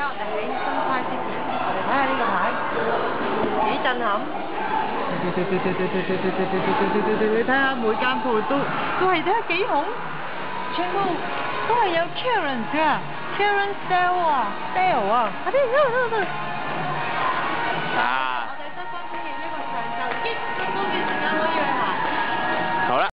我哋喺新派之前，我哋睇下呢個牌，幾震撼！你睇下每間鋪都係睇幾紅，全部都係有 clearance 㗎 ，clearance sale 啊 ，sale 啊，快啲，